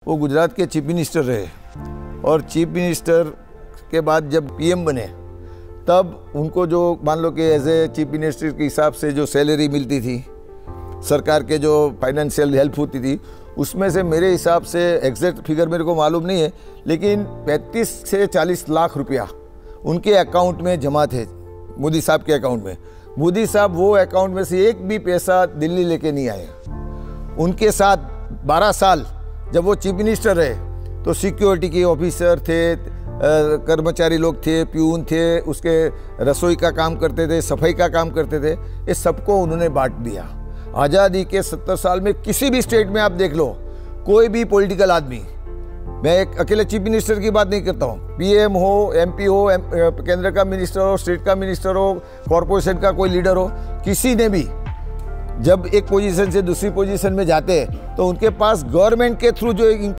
वो गुजरात के chief minister रहे और चीफ मिनिस्टर के बाद जब पीएम बने तब उनको जो मान लो कि एज ए चीफ मिनिस्टर के हिसाब से जो सैलरी मिलती थी, सरकार के जो फाइनेंशियल हेल्प होती थी, उसमें से मेरे हिसाब से एग्जैक्ट फिगर मेरे को मालूम नहीं है, लेकिन 35 से 40 लाख रुपया उनके अकाउंट में जमा थे, मोदी साहब के अकाउंट में। मोदी साहब वो अकाउंट में से एक भी पैसा दिल्ली लेके नहीं आए। उनके साथ 12 साल जब वो चीफ मिनिस्टर रहे तो सिक्योरिटी के ऑफिसर थे, कर्मचारी लोग थे, प्यून थे, उसके रसोई का काम करते थे, सफाई का काम करते थे, ये सबको उन्होंने बांट दिया। आज़ादी के 70 साल में किसी भी स्टेट में आप देख लो, कोई भी पॉलिटिकल आदमी, मैं एक अकेले चीफ मिनिस्टर की बात नहीं करता हूँ, पीएम हो, एमपी हो, केंद्र का मिनिस्टर हो, स्टेट का मिनिस्टर हो, कॉरपोरेशन का कोई लीडर हो, किसी ने भी जब एक पोजीशन से दूसरी पोजीशन में जाते हैं तो उनके पास गवर्नमेंट के थ्रू जो